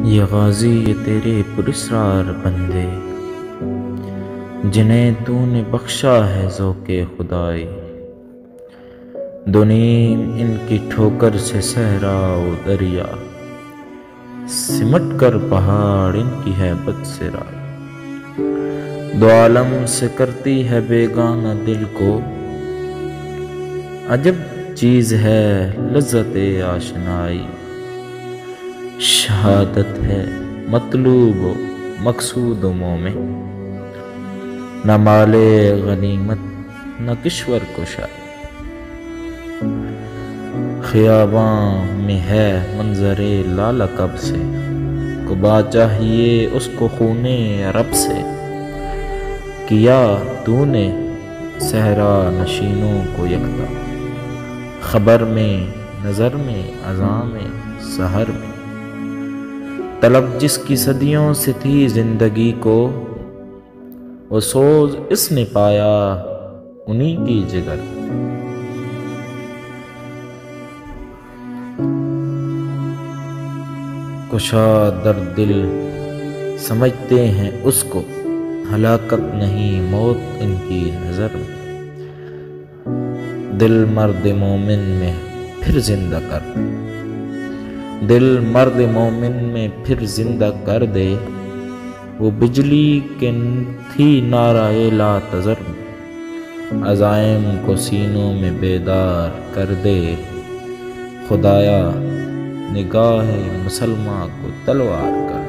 یہ غازی یہ تیرے پراسرار بندے، جنہیں تو نے بخشا ہے ذوق خدائی۔ دو نیم ان کی ٹھوکر سے صحرا و دریا، سمٹ کر پہاڑ ان کی ہیبت سے رائے۔ دو عالم سے کرتی ہے بیگانہ دل کو، عجب چیز ہے لذت آشنائی۔ شہادت ہے مطلوب و مقصود و مومن، نہ مال غنیمت نہ کشور کشائی۔ خیاباں میں ہے منظر لالہ کب سے، قبا چاہیے اس کو خون عرب سے۔ کیا تو نے صحرا نشینوں کو یکتا، خبر میں نظر میں اذاں میں سحر میں۔ طلب جس کی صدیوں سے تھی زندگی کو، وہ سوز اس نے پایا انہی کی جگر۔ کشا درد دل سمجھتے ہیں اس کو، ہلاکت نہیں موت ان کی نظر میں۔ دل مرد مومن میں پھر زندہ کر دے، دل مرد مومن میں پھر زندہ کر دے۔ وہ بجلی کے تھی نعرہ لا تذر میں، عزائم کو سینوں میں بیدار کر دے۔ خدایا نگاہ مسلماں کو تلوار کر دے۔